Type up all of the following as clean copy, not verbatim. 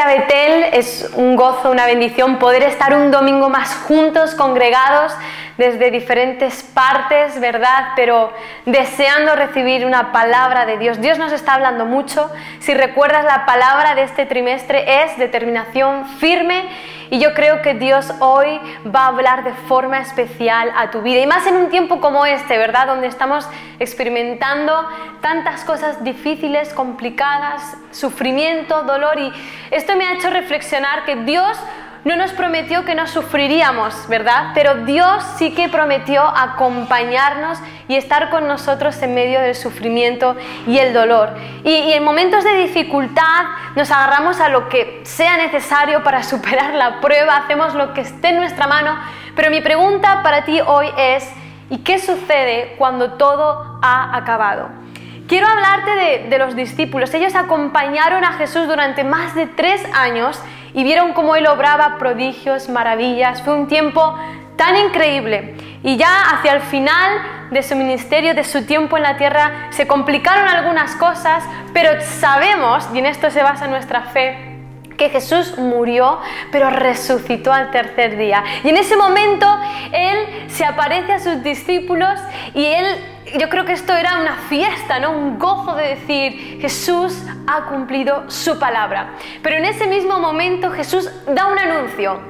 Betel, es un gozo, una bendición poder estar un domingo más juntos, congregados desde diferentes partes, ¿verdad? Pero deseando recibir una palabra de Dios. Dios nos está hablando mucho. Si recuerdas, la palabra de este trimestre es determinación firme. Y yo creo que Dios hoy va a hablar de forma especial a tu vida. Y más en un tiempo como este, ¿verdad? Donde estamos experimentando tantas cosas difíciles, complicadas, sufrimiento, dolor. Y esto me ha hecho reflexionar que Dios no nos prometió que no sufriríamos, ¿verdad? Pero Dios sí que prometió acompañarnos y estar con nosotros en medio del sufrimiento y el dolor. Y en momentos de dificultad nos agarramos a lo que sea necesario para superar la prueba, hacemos lo que esté en nuestra mano. Pero mi pregunta para ti hoy es, ¿y qué sucede cuando todo ha acabado? Quiero hablarte de los discípulos. Ellos acompañaron a Jesús durante más de 3 años y vieron cómo Él obraba prodigios, maravillas. Fue un tiempo tan increíble. Y ya hacia el final de su ministerio, de su tiempo en la tierra, se complicaron algunas cosas, pero sabemos, y en esto se basa nuestra fe, que Jesús murió, pero resucitó al 3er día. Y en ese momento Él se aparece a sus discípulos y yo creo que esto era una fiesta, ¿no? Un gozo de decir, Jesús ha cumplido su palabra. Pero en ese mismo momento Jesús da un anuncio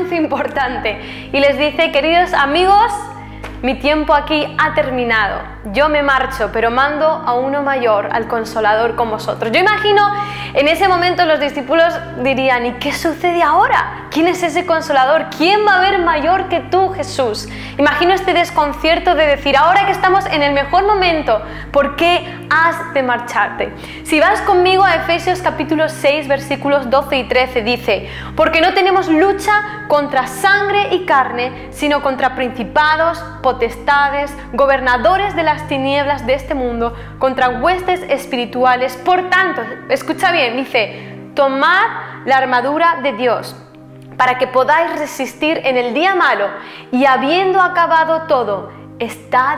importante y les dice, queridos amigos, mi tiempo aquí ha terminado. Yo me marcho, pero mando a uno mayor, al Consolador, con vosotros. Yo imagino, en ese momento los discípulos dirían, ¿y qué sucede ahora? ¿Quién es ese Consolador? ¿Quién va a haber mayor que tú, Jesús? Imagino este desconcierto de decir, ahora que estamos en el mejor momento, ¿por qué has de marcharte? Si vas conmigo a Efesios capítulo 6, versículos 12 y 13, dice, porque no tenemos lucha contra sangre y carne, sino contra principados, potestades, gobernadores de las tinieblas de este mundo, contra huestes espirituales. Por tanto, escucha bien, dice, tomad la armadura de Dios para que podáis resistir en el día malo y habiendo acabado todo, estad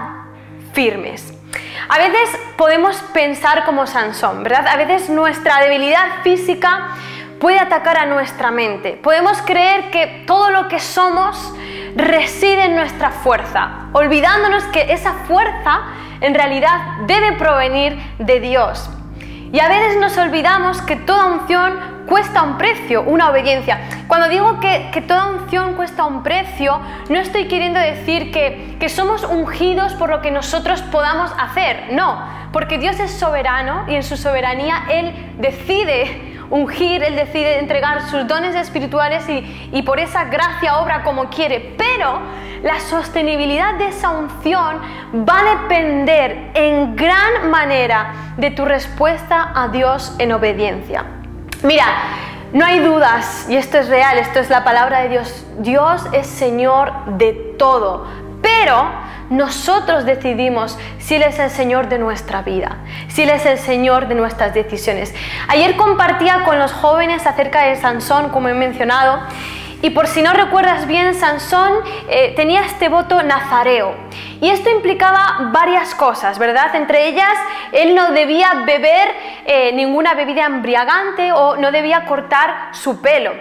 firmes. A veces podemos pensar como Sansón, ¿verdad? A veces nuestra debilidad física puede atacar a nuestra mente. Podemos creer que todo lo que somos reside en nuestra fuerza, olvidándonos que esa fuerza en realidad debe provenir de Dios. Y a veces nos olvidamos que toda unción cuesta un precio, una obediencia. Cuando digo que toda unción cuesta un precio, no estoy queriendo decir que somos ungidos por lo que nosotros podamos hacer, no, porque Dios es soberano y en su soberanía Él decide ungir, Él decide entregar sus dones espirituales y por esa gracia obra como quiere, pero la sostenibilidad de esa unción va a depender en gran manera de tu respuesta a Dios en obediencia. Mira, no hay dudas, y esto es real, esto es la palabra de Dios. Dios es Señor de todo, pero nosotros decidimos si Él es el Señor de nuestra vida, si Él es el Señor de nuestras decisiones. Ayer compartía con los jóvenes acerca de Sansón, como he mencionado, y por si no recuerdas bien, Sansón tenía este voto nazareo. Y esto implicaba varias cosas, ¿verdad? Entre ellas, él no debía beber ninguna bebida embriagante o no debía cortar su pelo.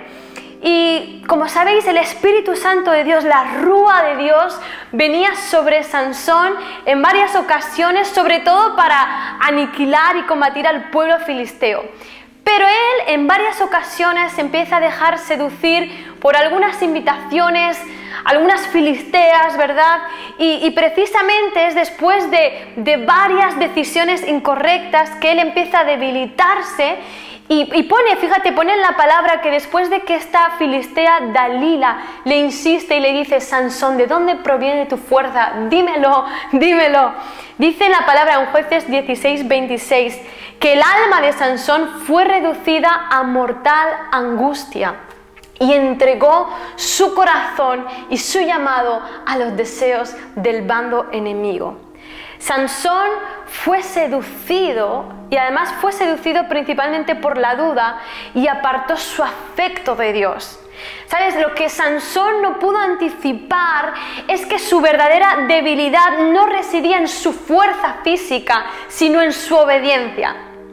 Y como sabéis, el Espíritu Santo de Dios, la rúa de Dios, venía sobre Sansón en varias ocasiones, sobre todo para aniquilar y combatir al pueblo filisteo. Pero él en varias ocasiones se empieza a dejar seducir por algunas invitaciones, algunas filisteas, ¿verdad? Y precisamente es después de varias decisiones incorrectas que él empieza a debilitarse y pone en la palabra que después de que esta filistea Dalila le insiste y le dice, Sansón, ¿de dónde proviene tu fuerza? Dímelo, dímelo. Dice en la palabra en Jueces 16, 26, que el alma de Sansón fue reducida a mortal angustia y entregó su corazón y su llamado a los deseos del bando enemigo. Sansón fue seducido y además fue seducido principalmente por la duda y apartó su afecto de Dios. ¿Sabes? Lo que Sansón no pudo anticipar es que su verdadera debilidad no residía en su fuerza física, sino en su obediencia.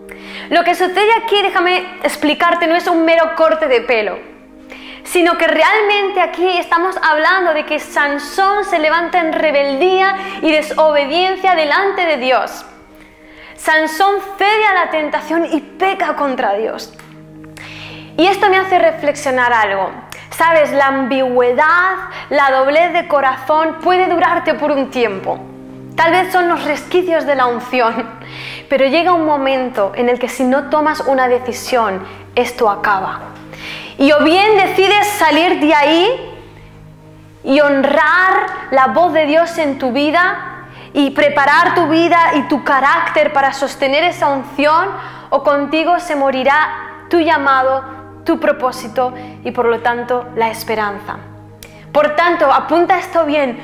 Lo que sucede aquí, déjame explicarte, no es un mero corte de pelo, sino que realmente aquí estamos hablando de que Sansón se levanta en rebeldía y desobediencia delante de Dios. Sansón cede a la tentación y peca contra Dios. Y esto me hace reflexionar algo. Sabes, la ambigüedad, la doblez de corazón puede durarte por un tiempo. Tal vez son los resquicios de la unción, pero llega un momento en el que si no tomas una decisión, esto acaba. Y o bien decides salir de ahí y honrar la voz de Dios en tu vida y preparar tu vida y tu carácter para sostener esa unción, o contigo se morirá tu llamado, tu propósito y por lo tanto la esperanza. Por tanto, apunta esto bien,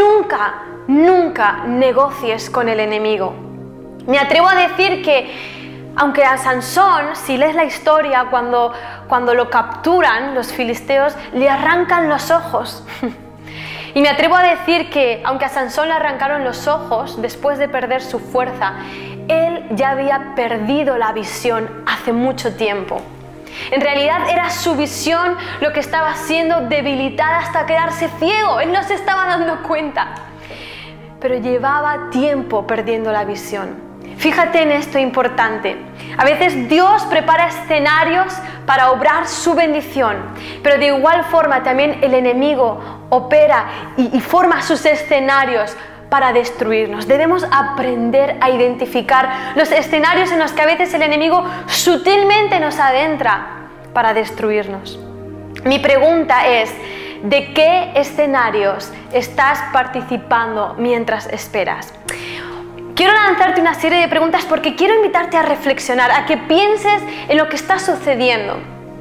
nunca negocies con el enemigo. Me atrevo a decir que, aunque a Sansón, si lees la historia, cuando lo capturan los filisteos, le arrancan los ojos. Y me atrevo a decir que, aunque a Sansón le arrancaron los ojos después de perder su fuerza, él ya había perdido la visión hace mucho tiempo. En realidad era su visión lo que estaba siendo debilitada hasta quedarse ciego. Él no se estaba dando cuenta, pero llevaba tiempo perdiendo la visión. Fíjate en esto importante. A veces Dios prepara escenarios para obrar su bendición, pero de igual forma también el enemigo opera y forma sus escenarios para destruirnos. Debemos aprender a identificar los escenarios en los que a veces el enemigo sutilmente nos adentra para destruirnos. Mi pregunta es, ¿de qué escenarios estás participando mientras esperas? Quiero lanzarte una serie de preguntas porque quiero invitarte a reflexionar, a que pienses en lo que está sucediendo.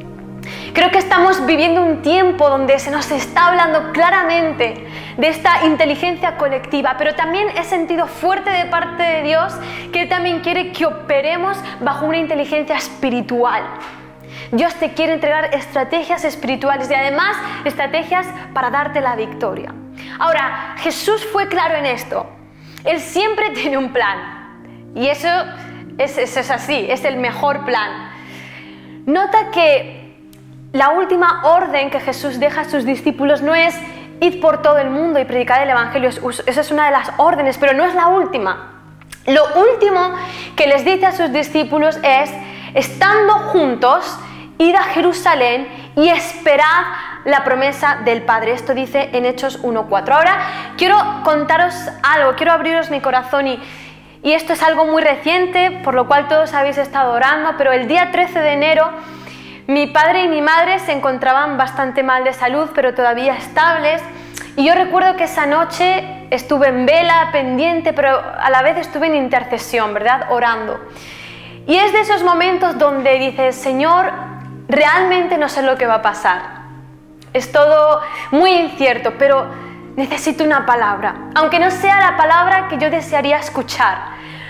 Creo que estamos viviendo un tiempo donde se nos está hablando claramente de esta inteligencia colectiva, pero también he sentido fuerte de parte de Dios que Él también quiere que operemos bajo una inteligencia espiritual. Dios te quiere entregar estrategias espirituales y además estrategias para darte la victoria. Ahora, Jesús fue claro en esto. Él siempre tiene un plan y eso es así, es el mejor plan. Nota que la última orden que Jesús deja a sus discípulos no es id por todo el mundo y predicad el evangelio. Esa es una de las órdenes, pero no es la última. Lo último que les dice a sus discípulos es, estando juntos, id a Jerusalén y esperad la promesa del Padre. Esto dice en Hechos 1:4. Ahora quiero contaros algo, quiero abriros mi corazón y esto es algo muy reciente, por lo cual todos habéis estado orando, pero el día 13 de enero mi padre y mi madre se encontraban bastante mal de salud, pero todavía estables. Y yo recuerdo que esa noche estuve en vela, pendiente, pero a la vez estuve en intercesión, ¿verdad? Orando. Y es de esos momentos donde dices, Señor, realmente no sé lo que va a pasar. Es todo muy incierto, pero necesito una palabra. Aunque no sea la palabra que yo desearía escuchar.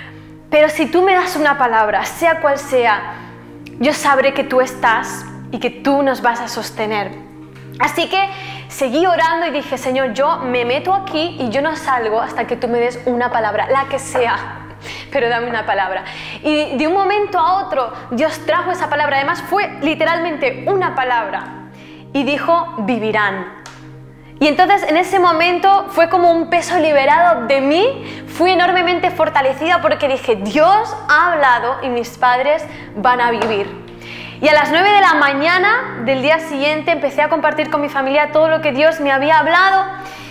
Pero si tú me das una palabra, sea cual sea, yo sabré que tú estás y que tú nos vas a sostener. Así que seguí orando y dije, Señor, yo me meto aquí y yo no salgo hasta que tú me des una palabra, la que sea, pero dame una palabra. Y de un momento a otro Dios trajo esa palabra, además fue literalmente una palabra y dijo, vivirán. Y entonces en ese momento fue como un peso liberado de mí, fui enormemente fortalecida porque dije, Dios ha hablado y mis padres van a vivir. Y a las 9 de la mañana del día siguiente empecé a compartir con mi familia todo lo que Dios me había hablado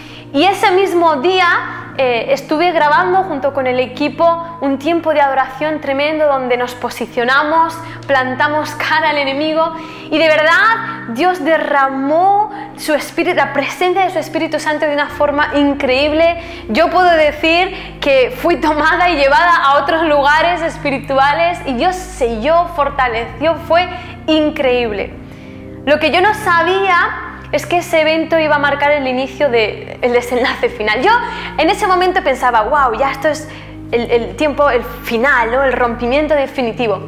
y ese mismo día estuve grabando junto con el equipo un tiempo de adoración tremendo donde nos posicionamos, plantamos cara al enemigo y de verdad Dios derramó su espíritu, la presencia de su Espíritu Santo de una forma increíble. Yo puedo decir que fui tomada y llevada a otros lugares espirituales y Dios selló, fortaleció, fue increíble. Lo que yo no sabía es que ese evento iba a marcar el inicio del desenlace final. Yo en ese momento pensaba, wow, ya esto es el tiempo, el final, ¿no? El rompimiento definitivo.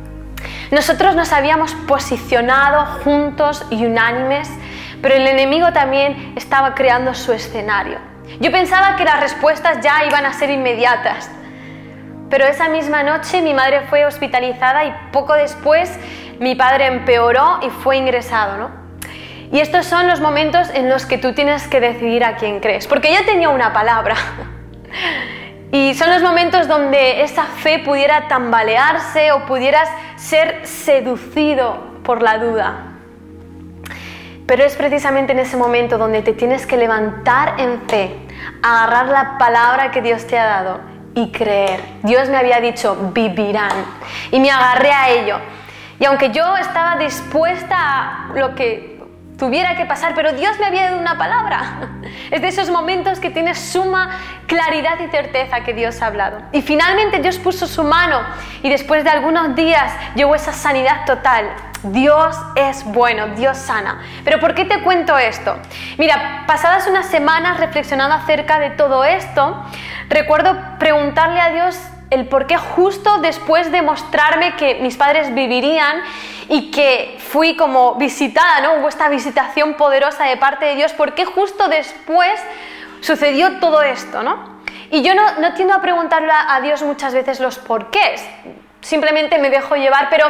Nosotros nos habíamos posicionado juntos y unánimes, pero el enemigo también estaba creando su escenario. Yo pensaba que las respuestas ya iban a ser inmediatas, pero esa misma noche mi madre fue hospitalizada y poco después mi padre empeoró y fue ingresado, ¿no? Y estos son los momentos en los que tú tienes que decidir a quién crees, porque yo tenía una palabra. Y son los momentos donde esa fe pudiera tambalearse o pudieras ser seducido por la duda. Pero es precisamente en ese momento donde te tienes que levantar en fe, agarrar la palabra que Dios te ha dado y creer. Dios me había dicho, vivirán. Y me agarré a ello. Y aunque yo estaba dispuesta a lo que tuviera que pasar, pero Dios me había dado una palabra. Es de esos momentos que tienes suma claridad y certeza que Dios ha hablado. Y finalmente Dios puso su mano y después de algunos días llegó esa sanidad total. Dios es bueno, Dios sana. Pero ¿por qué te cuento esto? Mira, pasadas unas semanas reflexionando acerca de todo esto, recuerdo preguntarle a Dios el por qué justo después de mostrarme que mis padres vivirían y que fui como visitada, ¿no? Hubo esta visitación poderosa de parte de Dios, ¿por qué justo después sucedió todo esto, ¿no? Y yo no tiendo a preguntarle a Dios muchas veces los porqués, simplemente me dejo llevar, pero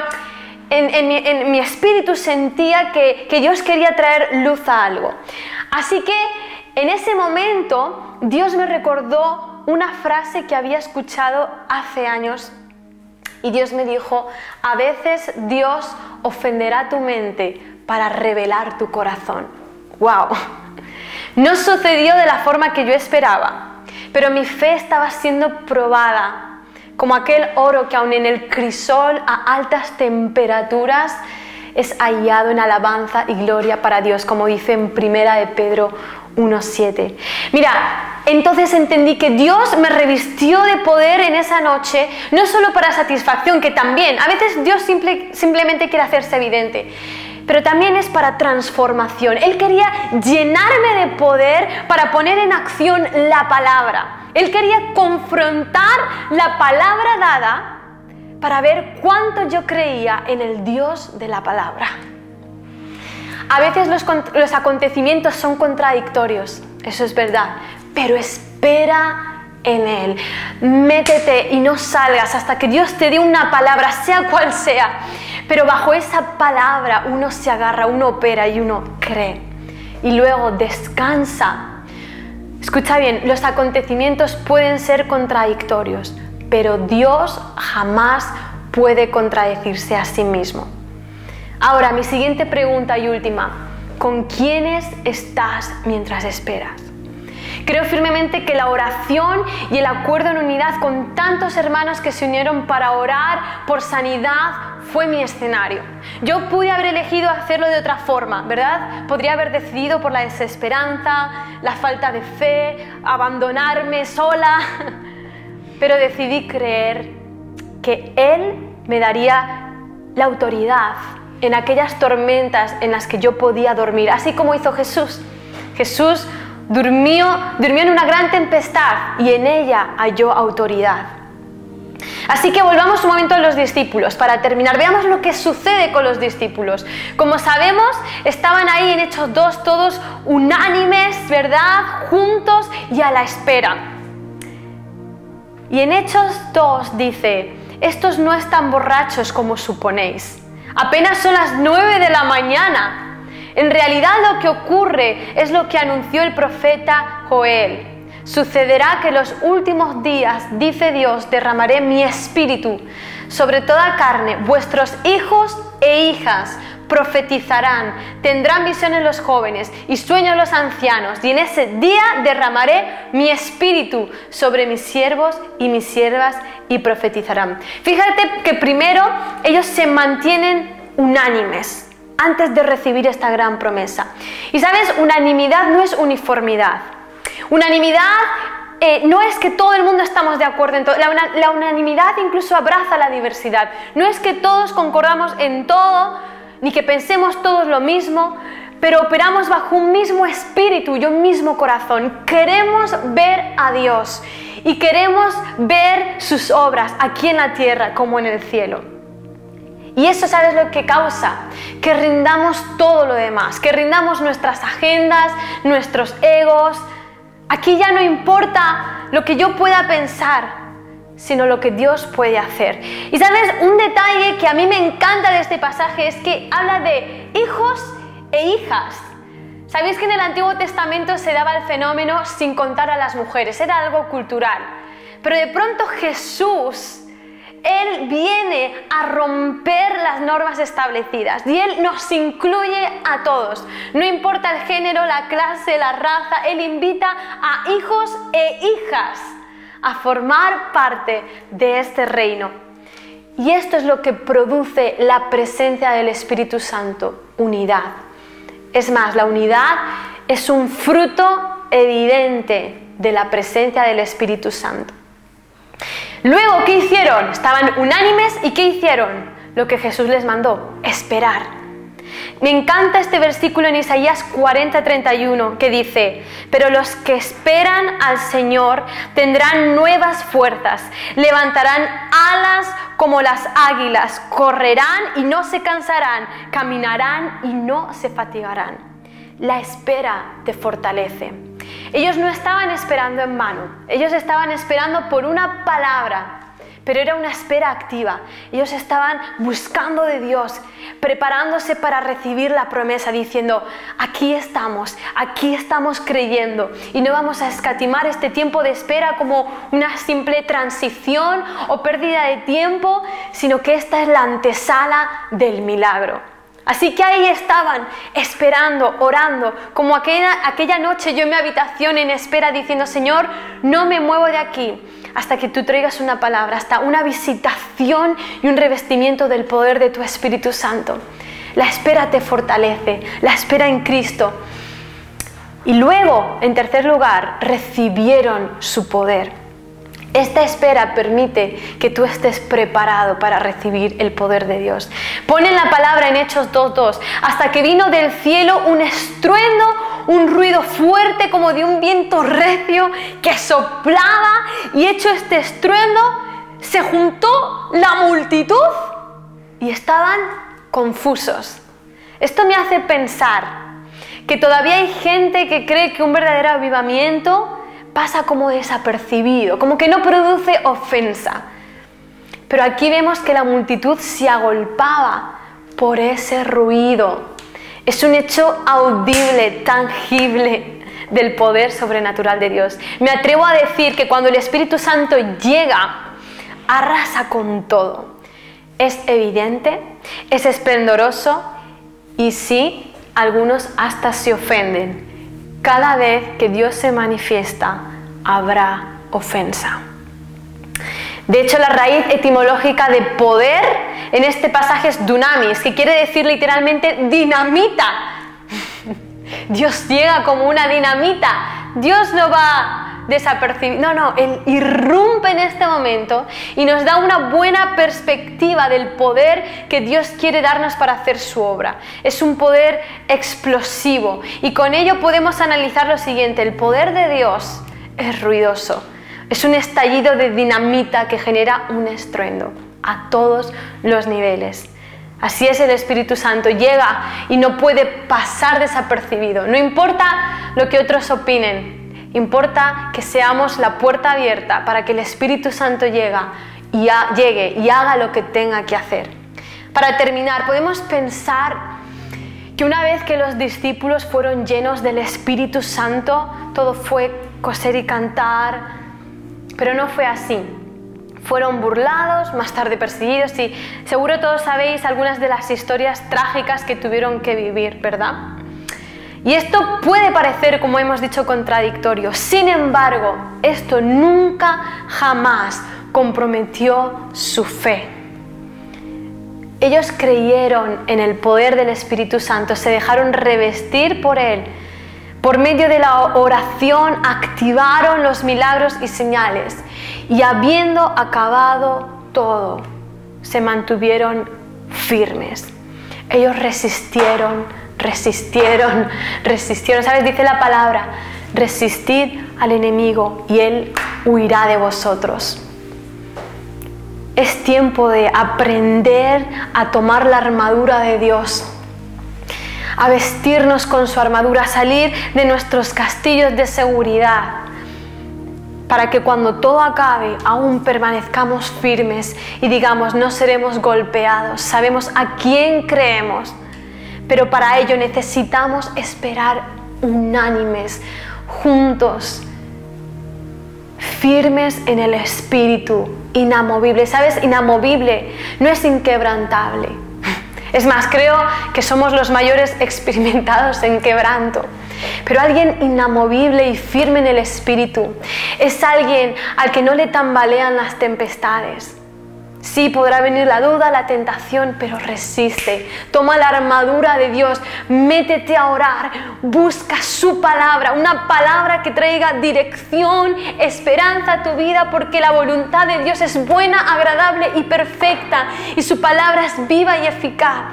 en mi espíritu sentía que Dios quería traer luz a algo. Así que en ese momento Dios me recordó una frase que había escuchado hace años y Dios me dijo, a veces Dios ofenderá tu mente para revelar tu corazón. ¡Wow! No sucedió de la forma que yo esperaba, pero mi fe estaba siendo probada, como aquel oro que aun en el crisol a altas temperaturas es hallado en alabanza y gloria para Dios, como dice en 1 de Pedro 1:7. Mira, entonces entendí que Dios me revistió de poder en esa noche, no solo para satisfacción, que también, a veces Dios simplemente quiere hacerse evidente, pero también es para transformación. Él quería llenarme de poder para poner en acción la palabra. Él quería confrontar la palabra dada para ver cuánto yo creía en el Dios de la palabra. A veces los acontecimientos son contradictorios, eso es verdad, pero espera en Él. Métete y no salgas hasta que Dios te dé una palabra, sea cual sea. Pero bajo esa palabra uno se agarra, uno opera y uno cree. Y luego descansa. Escucha bien, los acontecimientos pueden ser contradictorios, pero Dios jamás puede contradecirse a sí mismo. Ahora, mi siguiente pregunta y última. ¿Con quiénes estás mientras esperas? Creo firmemente que la oración y el acuerdo en unidad con tantos hermanos que se unieron para orar por sanidad fue mi escenario. Yo pude haber elegido hacerlo de otra forma, ¿verdad? Podría haber decidido por la desesperanza, la falta de fe, abandonarme sola, pero decidí creer que Él me daría la autoridad en aquellas tormentas en las que yo podía dormir, así como hizo Jesús. Jesús durmió en una gran tempestad y en ella halló autoridad. Así que volvamos un momento a los discípulos para terminar. Veamos lo que sucede con los discípulos. Como sabemos, estaban ahí en Hechos 2 todos unánimes, ¿verdad? Juntos y a la espera. Y en Hechos 2 dice, estos no están borrachos como suponéis. Apenas son las 9 de la mañana. En realidad lo que ocurre es lo que anunció el profeta Joel. Sucederá que en los últimos días, dice Dios, derramaré mi espíritu sobre toda carne. Vuestros hijos e hijas profetizarán, tendrán visiones los jóvenes y sueños los ancianos. Y en ese día derramaré mi espíritu sobre mis siervos y mis siervas y profetizarán. Fíjate que primero ellos se mantienen unánimes antes de recibir esta gran promesa. Y sabes, unanimidad no es uniformidad. Unanimidad no es que todo el mundo estamos de acuerdo en todo. La unanimidad incluso abraza la diversidad. No es que todos concordamos en todo, ni que pensemos todos lo mismo, pero operamos bajo un mismo espíritu y un mismo corazón. Queremos ver a Dios y queremos ver sus obras aquí en la tierra como en el cielo. Y eso, ¿sabes lo que causa? Que rindamos todo lo demás, que rindamos nuestras agendas, nuestros egos. Aquí ya no importa lo que yo pueda pensar, sino lo que Dios puede hacer. Y sabes, un detalle que a mí me encanta de este pasaje es que habla de hijos e hijas. ¿Sabéis que en el Antiguo Testamento se daba el fenómeno sin contar a las mujeres? Era algo cultural. Pero de pronto Jesús, Él viene a romper las normas establecidas y Él nos incluye a todos. No importa el género, la clase, la raza, Él invita a hijos e hijas a formar parte de este reino. Y esto es lo que produce la presencia del Espíritu Santo, unidad. Es más, la unidad es un fruto evidente de la presencia del Espíritu Santo. Luego, ¿qué hicieron? Estaban unánimes y ¿qué hicieron? Lo que Jesús les mandó, esperar. Me encanta este versículo en Isaías 40:31 que dice: pero los que esperan al Señor tendrán nuevas fuerzas, levantarán alas como las águilas, correrán y no se cansarán, caminarán y no se fatigarán. La espera te fortalece. Ellos no estaban esperando en vano, ellos estaban esperando por una palabra, pero era una espera activa. Ellos estaban buscando de Dios, preparándose para recibir la promesa, diciendo: aquí estamos creyendo y no vamos a escatimar este tiempo de espera como una simple transición o pérdida de tiempo, sino que esta es la antesala del milagro. Así que ahí estaban, esperando, orando, como aquella noche yo en mi habitación en espera, diciendo: Señor, no me muevo de aquí hasta que tú traigas una palabra, hasta una visitación y un revestimiento del poder de tu Espíritu Santo. La espera te fortalece, la espera en Cristo. Y luego, en tercer lugar, recibieron su poder. Esta espera permite que tú estés preparado para recibir el poder de Dios. Ponen la palabra en Hechos 2:2, hasta que vino del cielo un estruendo, un ruido fuerte como de un viento recio que soplaba, y hecho este estruendo, se juntó la multitud y estaban confusos. Esto me hace pensar que todavía hay gente que cree que un verdadero avivamiento pasa como desapercibido, como que no produce ofensa. Pero aquí vemos que la multitud se agolpaba por ese ruido. Es un hecho audible, tangible del poder sobrenatural de Dios. Me atrevo a decir que cuando el Espíritu Santo llega, arrasa con todo. Es evidente, es esplendoroso y sí, algunos hasta se ofenden. Cada vez que Dios se manifiesta, habrá ofensa. De hecho, la raíz etimológica de poder en este pasaje es dunamis, que quiere decir literalmente dinamita. Dios llega como una dinamita. Dios no va desapercibido. No, Él irrumpe en este momento y nos da una buena perspectiva del poder que Dios quiere darnos para hacer su obra. Es un poder explosivo y con ello podemos analizar lo siguiente: el poder de Dios es ruidoso, es un estallido de dinamita que genera un estruendo a todos los niveles. Así es el Espíritu Santo, llega y no puede pasar desapercibido. No importa lo que otros opinen, importa que seamos la puerta abierta para que el Espíritu Santo llegue y haga lo que tenga que hacer. Para terminar, podemos pensar que una vez que los discípulos fueron llenos del Espíritu Santo, todo fue coser y cantar, pero no fue así. Fueron burlados, más tarde perseguidos y seguro todos sabéis algunas de las historias trágicas que tuvieron que vivir, ¿verdad? Y esto puede parecer, como hemos dicho, contradictorio. Sin embargo, esto nunca, jamás comprometió su fe. Ellos creyeron en el poder del Espíritu Santo, se dejaron revestir por Él. Por medio de la oración activaron los milagros y señales. Y habiendo acabado todo, se mantuvieron firmes. Ellos resistieron. ¿Sabes? Dice la palabra: resistid al enemigo y él huirá de vosotros. Es tiempo de aprender a tomar la armadura de Dios, a vestirnos con su armadura, a salir de nuestros castillos de seguridad para que cuando todo acabe aún permanezcamos firmes y digamos, no seremos golpeados, sabemos a quién creemos, pero para ello necesitamos esperar unánimes, juntos, firmes en el Espíritu, inamovible. ¿Sabes? Inamovible no es inquebrantable. Es más, creo que somos los mayores experimentados en quebranto. Pero alguien inamovible y firme en el Espíritu es alguien al que no le tambalean las tempestades. Sí, podrá venir la duda, la tentación, pero resiste. Toma la armadura de Dios, métete a orar, busca su palabra, una palabra que traiga dirección, esperanza a tu vida, porque la voluntad de Dios es buena, agradable y perfecta, y su palabra es viva y eficaz.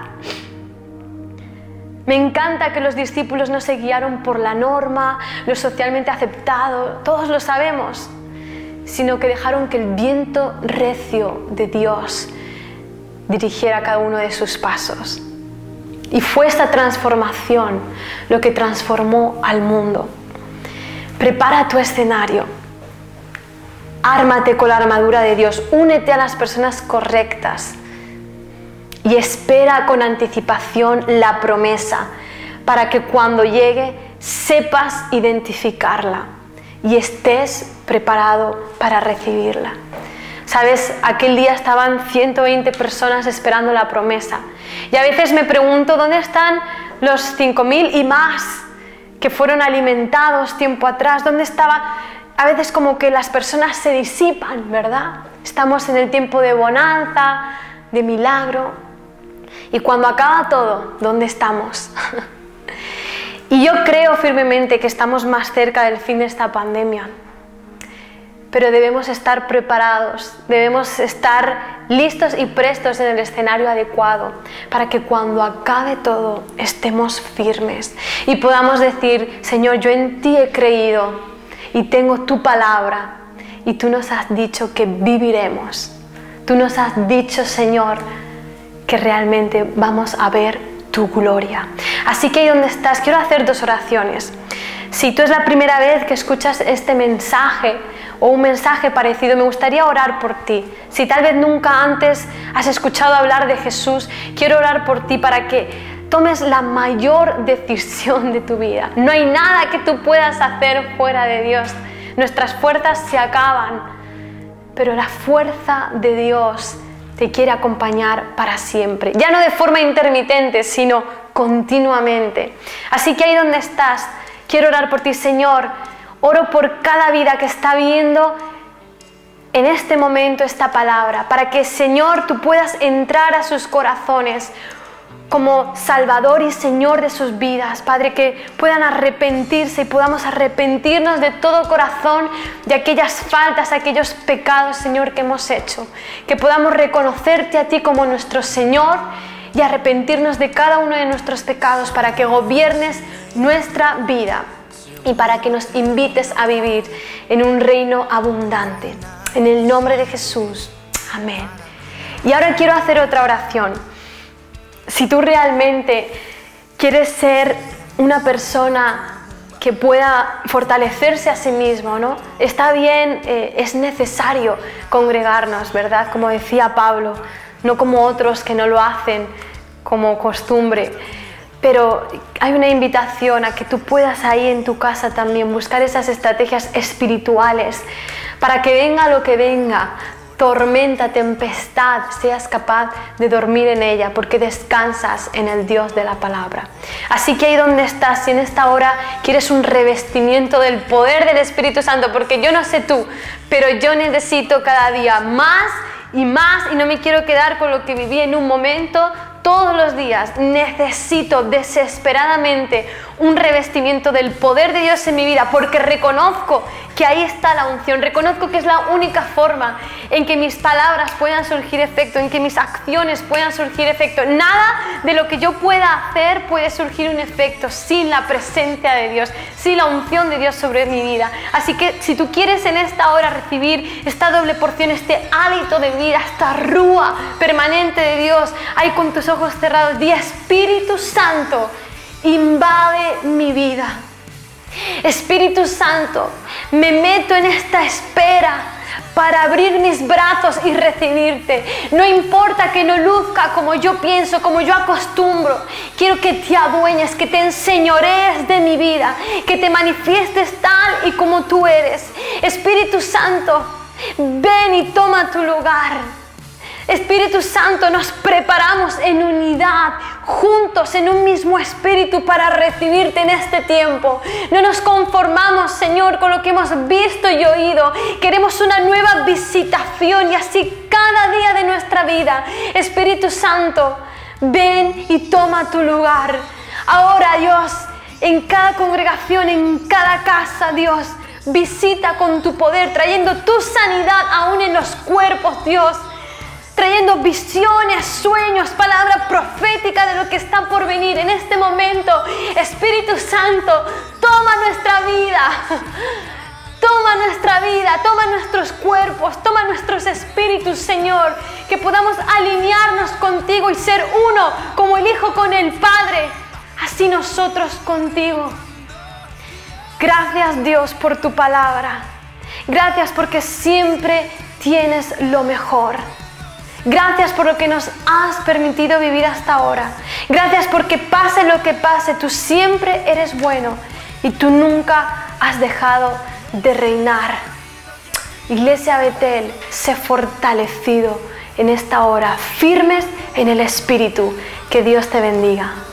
Me encanta que los discípulos no se guiaron por la norma, lo socialmente aceptado, todos lo sabemos, sino que dejaron que el viento recio de Dios dirigiera cada uno de sus pasos. Y fue esta transformación lo que transformó al mundo. Prepara tu escenario. Ármate con la armadura de Dios. Únete a las personas correctas. Y espera con anticipación la promesa para que cuando llegue sepas identificarla y estés preparado para recibirla. ¿Sabes? Aquel día estaban 120 personas esperando la promesa. Y a veces me pregunto, ¿dónde están los 5.000 y más que fueron alimentados tiempo atrás? ¿Dónde estaba? A veces como que las personas se disipan, ¿verdad? Estamos en el tiempo de bonanza, de milagro. Y cuando acaba todo, ¿dónde estamos? Y yo creo firmemente que estamos más cerca del fin de esta pandemia. Pero debemos estar preparados, debemos estar listos y prestos en el escenario adecuado para que cuando acabe todo estemos firmes y podamos decir, Señor, yo en ti he creído y tengo tu palabra y tú nos has dicho que viviremos. Tú nos has dicho, Señor, que realmente vamos a ver tu gloria. Así que ahí donde estás, quiero hacer 2 oraciones. Si tú es la primera vez que escuchas este mensaje o un mensaje parecido, me gustaría orar por ti. Si tal vez nunca antes has escuchado hablar de Jesús, quiero orar por ti para que tomes la mayor decisión de tu vida. No hay nada que tú puedas hacer fuera de Dios. Nuestras fuerzas se acaban, pero la fuerza de Dios te quiere acompañar para siempre. Ya no de forma intermitente, sino continuamente. Así que ahí donde estás, quiero orar por ti, Señor. Oro por cada vida que está viendo en este momento esta palabra, para que, Señor, tú puedas entrar a sus corazones como Salvador y Señor de sus vidas. Padre, que puedan arrepentirse y podamos arrepentirnos de todo corazón de aquellas faltas, aquellos pecados, Señor, que hemos hecho. Que podamos reconocerte a ti como nuestro Señor y arrepentirnos de cada uno de nuestros pecados para que gobiernes nuestra vida y para que nos invites a vivir en un reino abundante. En el nombre de Jesús. Amén. Y ahora quiero hacer otra oración. Si tú realmente quieres ser una persona que pueda fortalecerse a sí mismo, ¿no? Está bien, es necesario congregarnos, ¿verdad? Como decía Pablo, no como otros que no lo hacen como costumbre. Pero hay una invitación a que tú puedas ahí en tu casa también buscar esas estrategias espirituales para que venga lo que venga, tormenta, tempestad, seas capaz de dormir en ella porque descansas en el Dios de la palabra. Así que ahí donde estás, si en esta hora quieres un revestimiento del poder del Espíritu Santo, porque yo no sé tú, pero yo necesito cada día más y no me quiero quedar con lo que viví en un momento. Todos los días necesito desesperadamente un revestimiento del poder de Dios en mi vida, porque reconozco que ahí está la unción, reconozco que es la única forma en que mis palabras puedan surgir efecto, en que mis acciones puedan surgir efecto. Nada de lo que yo pueda hacer puede surgir un efecto sin la presencia de Dios, sin la unción de Dios sobre mi vida. Así que si tú quieres en esta hora recibir esta doble porción, este hálito de vida, esta rúa permanente de Dios, ahí con tus ojos cerrados, di: Espíritu Santo, invade mi vida. Espíritu Santo, Me meto en esta espera para abrir mis brazos y recibirte. No importa que no luzca como yo pienso, como yo acostumbro. Quiero que te adueñes, que te enseñorees de mi vida, que te manifiestes tal y como tú eres. Espíritu Santo, ven y toma tu lugar. Espíritu Santo, nos preparamos en unidad, juntos en un mismo espíritu para recibirte en este tiempo. No nos conformamos, Señor, con lo que hemos visto y oído. Queremos una nueva visitación y así cada día de nuestra vida. Espíritu Santo, ven y toma tu lugar. Ahora, Dios, en cada congregación, en cada casa, Dios, visita con tu poder, trayendo tu sanidad aún en los cuerpos, Dios. Trayendo visiones, sueños, palabra profética de lo que está por venir en este momento. Espíritu Santo, toma nuestra vida. Toma nuestra vida, toma nuestros cuerpos, toma nuestros espíritus, Señor. Que podamos alinearnos contigo y ser uno, como el Hijo con el Padre. Así nosotros contigo. Gracias, Dios, por tu palabra. Gracias porque siempre tienes lo mejor. Gracias por lo que nos has permitido vivir hasta ahora. Gracias porque pase lo que pase, tú siempre eres bueno y tú nunca has dejado de reinar. Iglesia Betel, sé fortalecido en esta hora, firmes en el Espíritu. Que Dios te bendiga.